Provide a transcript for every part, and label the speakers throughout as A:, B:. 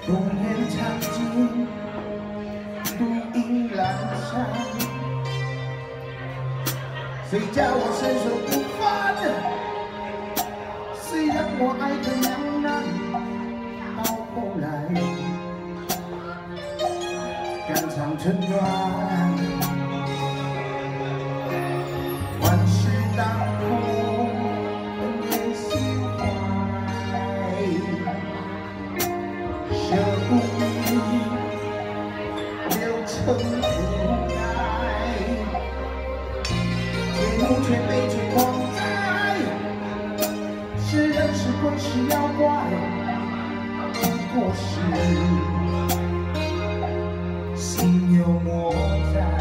A: 冬夜长街，独影阑珊。谁叫我身手不凡？谁让我爱得两难？到后来，肝肠寸断，万事当空，人心怀。舍不得，留成无奈。节目却被追光彩，是人是鬼是妖怪，不过是心有魔在。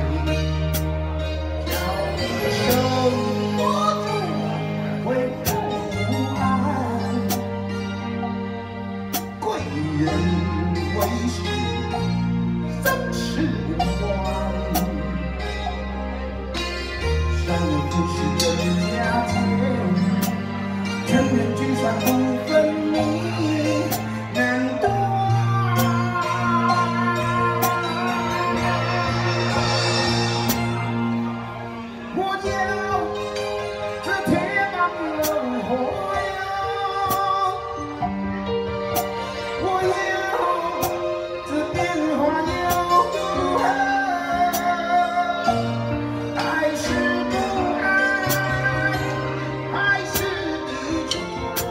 A: 叫一声魔主会不安，贵人为师生死无关。伤人不是人家间，尘缘聚散不分明，难断。我要这铁棒轮回啊！我要这变化又如何？爱是不爱，还是离愁？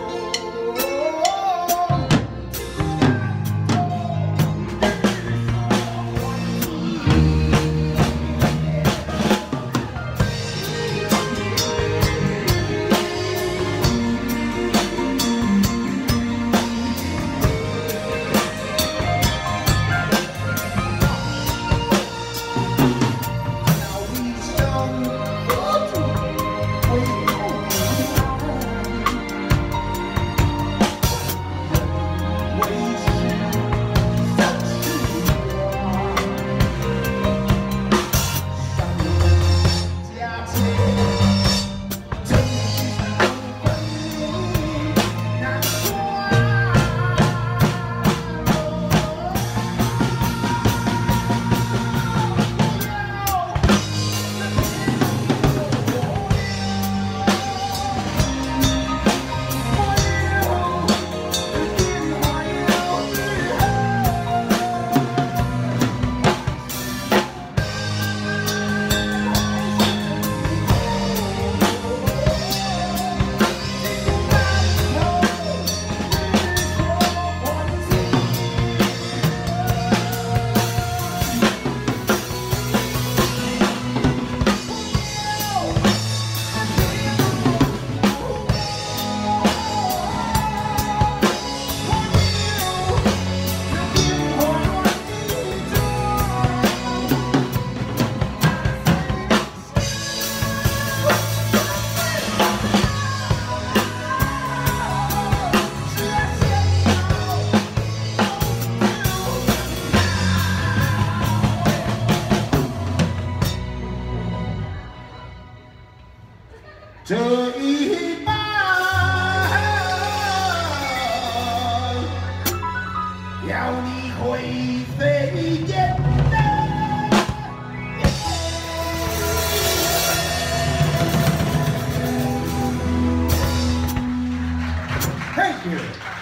A: 这一半要你灰飞烟灭。Thank you.